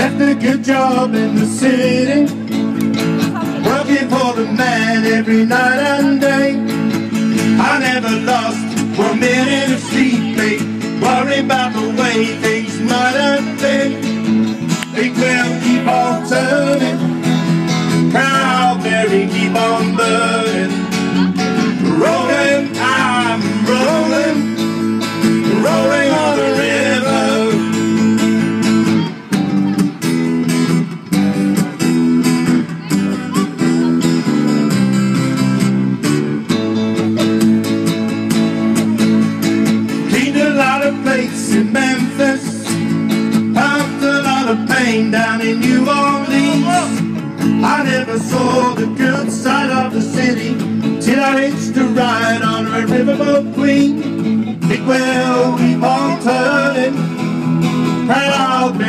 left a good job in the city, working for the man every night and day. I never lost 1 minute of sleep, mate, worrying about the way things might have been. Big wheel keep on turning, proud Mary keep on burning. Rolling, I'm rolling, rolling on the river. Cleaned a lot of plates in Memphis, pumped a lot of pain down in New Orleans. I never saw the good side of the city till I hitched a ride on a riverboat queen. Big wheel keep on turning, proud